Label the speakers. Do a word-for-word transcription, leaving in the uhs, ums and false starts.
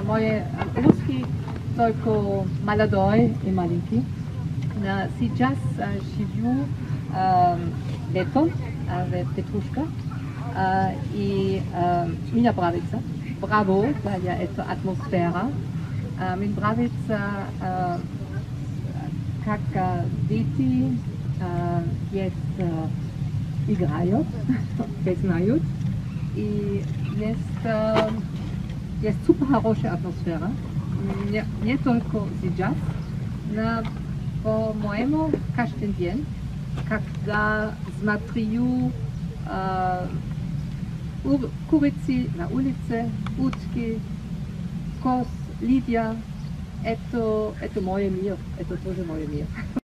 Speaker 1: мои русский только молодой и маленький. Сейчас живу летом в Петрушка, и мне нравится. Браво, это атмосфера. Мне нравится, как дети есть играют, знают. И есть, есть супер хорошая атмосфера. Не, не только сейчас, но, по-моему, каждый день, когда смотрю э, курицы на улице, утки, коз, Лидия, это, это мой мир, это тоже мой мир.